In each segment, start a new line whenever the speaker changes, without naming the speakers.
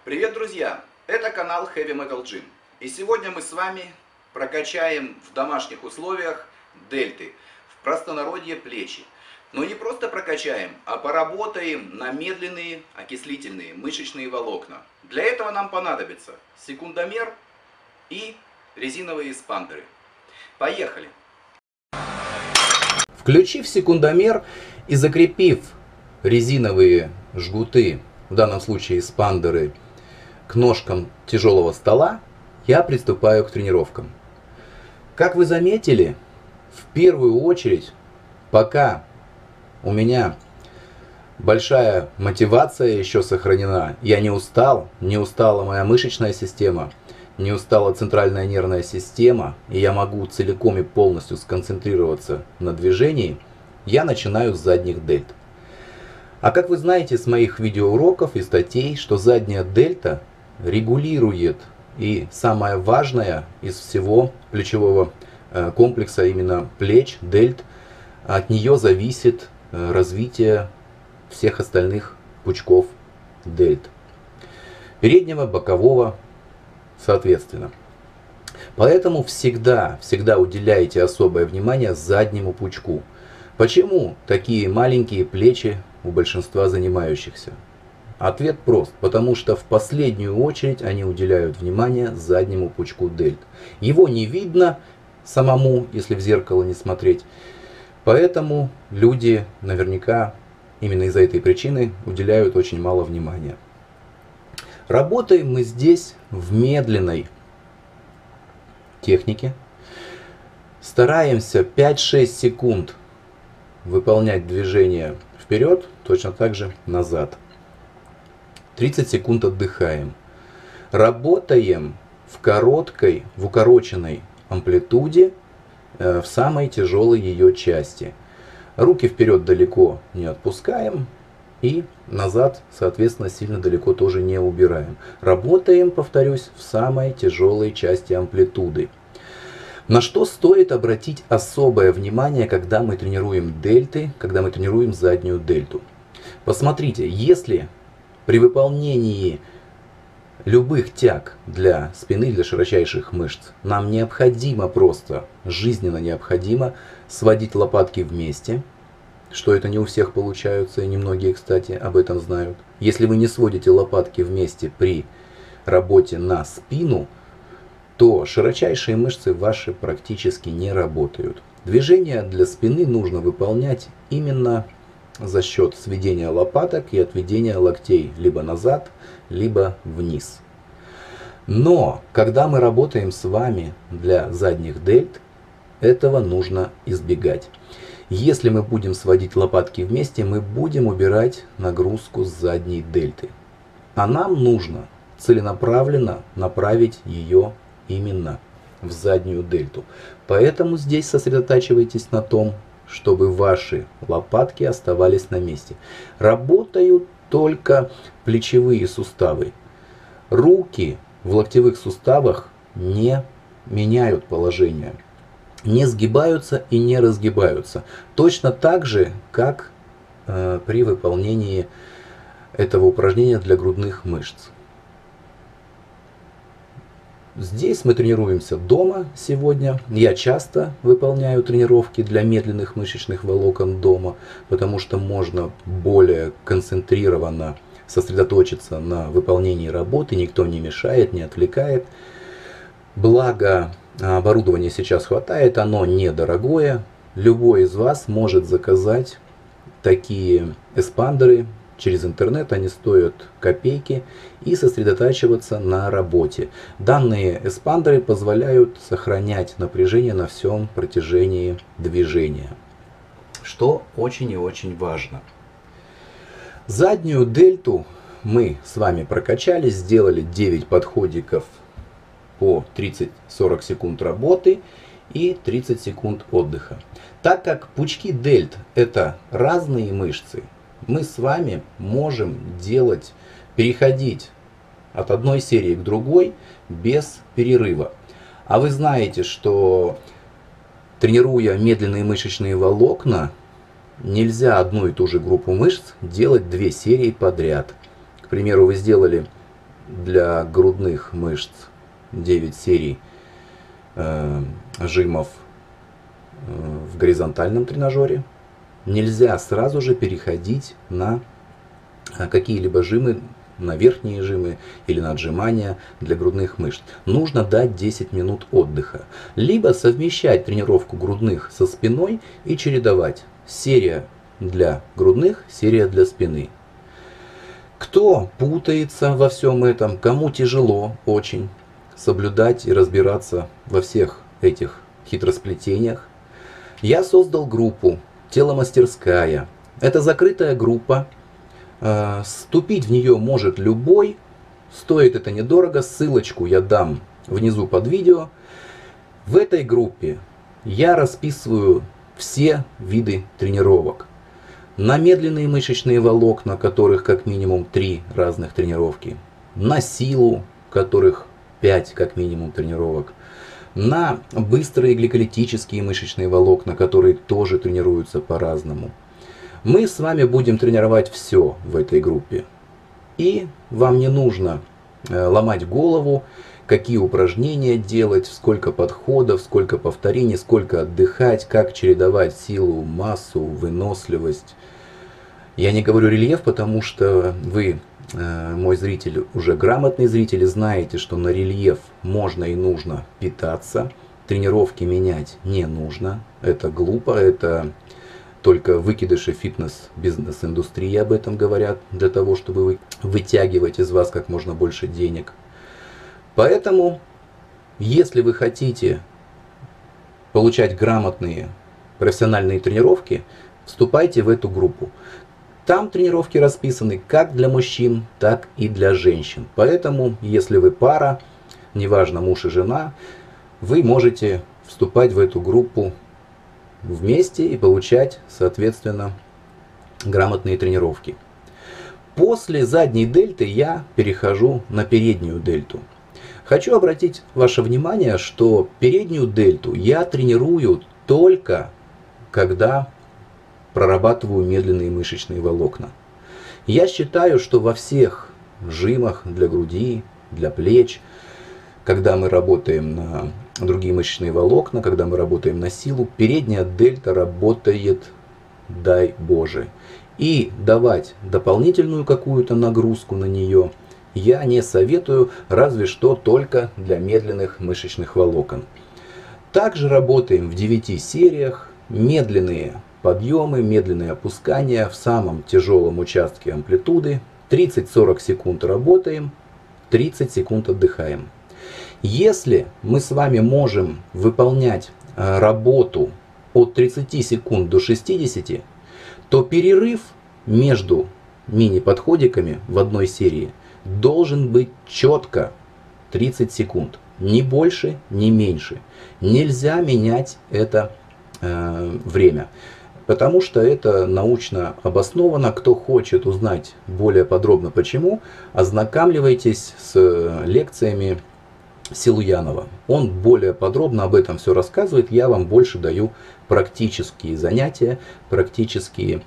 Привет, друзья! Это канал Heavy Metal Gym. И сегодня мы с вами прокачаем в домашних условиях дельты, в простонародье плечи. Но не просто прокачаем, а поработаем на медленные окислительные мышечные волокна. Для этого нам понадобится секундомер и резиновые эспандеры. Поехали! Включив секундомер и закрепив резиновые жгуты, в данном случае эспандеры, к ножкам тяжелого стола, я приступаю к тренировкам. Как вы заметили, в первую очередь, пока у меня большая мотивация еще сохранена, я не устал, не устала моя мышечная система, не устала центральная нервная система, и я могу целиком и полностью сконцентрироваться на движении, я начинаю с задних дельт. А как вы знаете с моих видеоуроков и статей, что задняя дельта регулирует и самое важное из всего плечевого комплекса, именно плеч, дельт, от нее зависит развитие всех остальных пучков дельт. Переднего, бокового, соответственно. Поэтому всегда уделяйте особое внимание заднему пучку. Почему такие маленькие плечи у большинства занимающихся? Ответ прост, потому что в последнюю очередь они уделяют внимание заднему пучку дельт. Его не видно самому, если в зеркало не смотреть. Поэтому люди наверняка именно из-за этой причины уделяют очень мало внимания. Работаем мы здесь в медленной технике. Стараемся 5-6 секунд выполнять движение вперед, точно так же назад. 30 секунд отдыхаем. Работаем в укороченной амплитуде, в самой тяжелой ее части. Руки вперед далеко не отпускаем и назад, соответственно, сильно далеко тоже не убираем. Работаем, повторюсь, в самой тяжелой части амплитуды. На что стоит обратить особое внимание, когда мы тренируем дельты, когда мы тренируем заднюю дельту? Посмотрите, если при выполнении любых тяг для спины, для широчайших мышц, нам необходимо просто, жизненно необходимо сводить лопатки вместе, что это не у всех получается, и немногие, кстати, об этом знают. Если вы не сводите лопатки вместе при работе на спину, то широчайшие мышцы ваши практически не работают. Движения для спины нужно выполнять именно за счет сведения лопаток и отведения локтей либо назад, либо вниз. Но когда мы работаем с вами для задних дельт, этого нужно избегать. Если мы будем сводить лопатки вместе, мы будем убирать нагрузку с задней дельты. А нам нужно целенаправленно направить ее именно в заднюю дельту. Поэтому здесь сосредотачивайтесь на том, чтобы ваши лопатки оставались на месте. Работают только плечевые суставы. Руки в локтевых суставах не меняют положение, не сгибаются и не разгибаются. Точно так же, как при выполнении этого упражнения для грудных мышц. Здесь мы тренируемся дома сегодня. Я часто выполняю тренировки для медленных мышечных волокон дома, потому что можно более концентрированно сосредоточиться на выполнении работы, никто не мешает, не отвлекает. Благо оборудования сейчас хватает, оно недорогое. Любой из вас может заказать такие эспандеры через интернет, они стоят копейки, и сосредотачиваться на работе. Данные эспандеры позволяют сохранять напряжение на всем протяжении движения, что очень и очень важно. Заднюю дельту мы с вами прокачали, сделали 9 подходиков по 30-40 секунд работы и 30 секунд отдыха. Так как пучки дельт это разные мышцы, мы с вами можем переходить от одной серии к другой без перерыва. А вы знаете, что тренируя медленные мышечные волокна, нельзя одну и ту же группу мышц делать 2 серии подряд. К примеру, вы сделали для грудных мышц 9 серий жимов в горизонтальном тренажере, нельзя сразу же переходить на какие-либо жимы, на верхние жимы или на отжимания для грудных мышц. Нужно дать 10 минут отдыха. Либо совмещать тренировку грудных со спиной и чередовать. Серия для грудных, серия для спины. Кто путается во всем этом, кому тяжело очень соблюдать и разбираться во всех этих хитросплетениях, я создал группу «Теломастерская». Это закрытая группа. Вступить в нее может любой. Стоит это недорого. Ссылочку я дам внизу под видео. В этой группе я расписываю все виды тренировок. На медленные мышечные волокна, которых как минимум 3 разных тренировки. На силу, которых 5 как минимум тренировок. На быстрые гликолитические мышечные волокна, которые тоже тренируются по-разному. Мы с вами будем тренировать все в этой группе. И вам не нужно ломать голову, какие упражнения делать, сколько подходов, сколько повторений, сколько отдыхать, как чередовать силу, массу, выносливость. Я не говорю рельеф, потому что вы, мой зритель, уже грамотный зритель, и знаете, что на рельеф можно и нужно питаться. Тренировки менять не нужно. Это глупо, это только выкидыши фитнес-бизнес-индустрии об этом говорят, для того, чтобы вытягивать из вас как можно больше денег. Поэтому, если вы хотите получать грамотные профессиональные тренировки, вступайте в эту группу. Там тренировки расписаны как для мужчин, так и для женщин. Поэтому, если вы пара, неважно муж и жена, вы можете вступать в эту группу вместе и получать, соответственно, грамотные тренировки. После задней дельты я перехожу на переднюю дельту. Хочу обратить ваше внимание, что переднюю дельту я тренирую только когда прорабатываю медленные мышечные волокна. Я считаю, что во всех жимах для груди, для плеч, когда мы работаем на другие мышечные волокна, когда мы работаем на силу, передняя дельта работает, дай Боже. И давать дополнительную какую-то нагрузку на нее я не советую, разве что только для медленных мышечных волокон. Также работаем в 9 сериях, медленные подъемы, медленные опускания в самом тяжелом участке амплитуды. 30-40 секунд работаем, 30 секунд отдыхаем. Если мы с вами можем выполнять работу от 30 секунд до 60, то перерыв между мини-подходиками в одной серии должен быть четко 30 секунд. Ни больше, ни меньше. Нельзя менять это время. Потому что это научно обосновано. Кто хочет узнать более подробно почему, ознакомьтесь с лекциями Силуянова. Он более подробно об этом все рассказывает. Я вам больше даю практические занятия, практические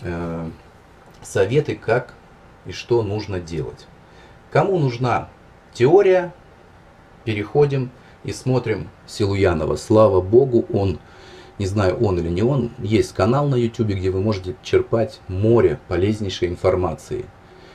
советы, как и что нужно делать. Кому нужна теория, переходим и смотрим Силуянова. Слава Богу, он, не знаю, он или не он, есть канал на YouTube, где вы можете черпать море полезнейшей информации.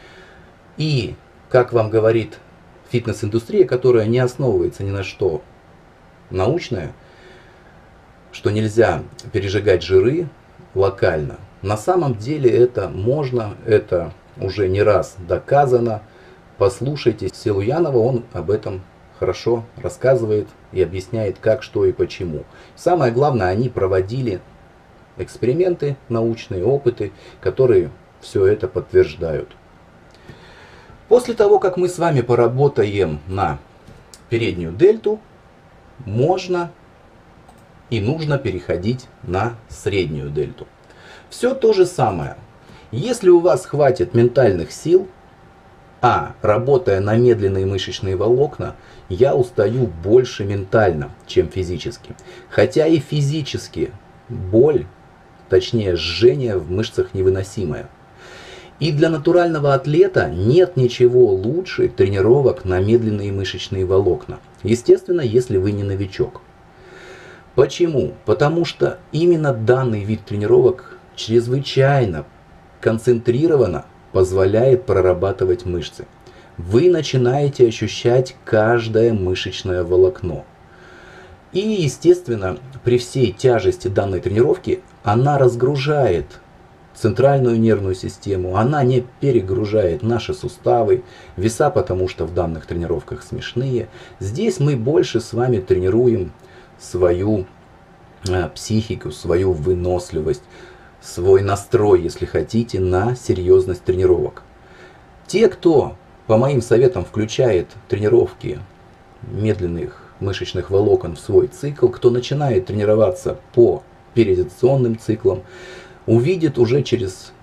И, как вам говорит фитнес-индустрия, которая не основывается ни на что научное, что нельзя пережигать жиры локально. На самом деле это можно, это уже не раз доказано. Послушайте Силуянова, он об этом хорошо рассказывает и объясняет, как, что и почему. Самое главное, они проводили эксперименты, научные опыты, которые все это подтверждают. После того, как мы с вами поработаем на переднюю дельту, можно и нужно переходить на среднюю дельту. Все то же самое. Если у вас хватит ментальных сил, работая на медленные мышечные волокна, я устаю больше ментально, чем физически. Хотя и физически боль, точнее жжение в мышцах невыносимое. И для натурального атлета нет ничего лучше тренировок на медленные мышечные волокна. Естественно, если вы не новичок. Почему? Потому что именно данный вид тренировок чрезвычайно концентрированно позволяет прорабатывать мышцы. Вы начинаете ощущать каждое мышечное волокно. И, естественно, при всей тяжести данной тренировки она разгружает центральную нервную систему, она не перегружает наши суставы, веса, потому что в данных тренировках смешные. Здесь мы больше с вами тренируем свою психику, свою выносливость, свой настрой, если хотите, на серьезность тренировок. Те, кто по моим советам включает тренировки медленных мышечных волокон в свой цикл, кто начинает тренироваться по периодизационным циклам, видит уже через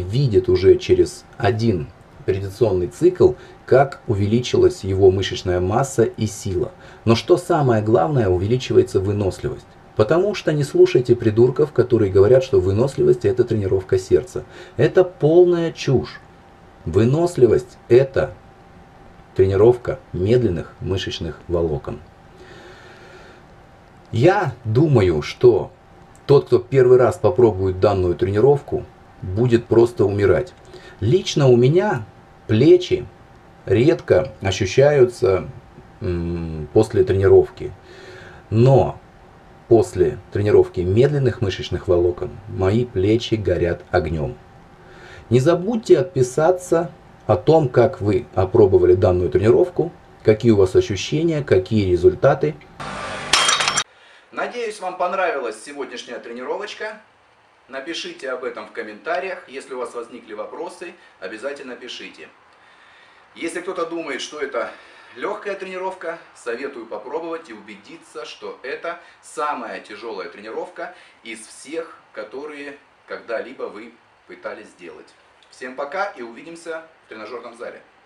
один периодизационный цикл, как увеличилась его мышечная масса и сила. Но что самое главное, увеличивается выносливость. Потому что не слушайте придурков, которые говорят, что выносливость — это тренировка сердца. Это полная чушь. Выносливость — это тренировка медленных мышечных волокон. Я думаю, что тот, кто первый раз попробует данную тренировку, будет просто умирать. Лично у меня плечи редко ощущаются после тренировки. Но после тренировки медленных мышечных волокон мои плечи горят огнем. Не забудьте отписаться о том, как вы опробовали данную тренировку, какие у вас ощущения, какие результаты. Надеюсь, вам понравилась сегодняшняя тренировочка. Напишите об этом в комментариях. Если у вас возникли вопросы, обязательно пишите. Если кто-то думает, что это легкая тренировка, советую попробовать и убедиться, что это самая тяжелая тренировка из всех, которые когда-либо вы пытались сделать. Всем пока и увидимся в тренажерном зале.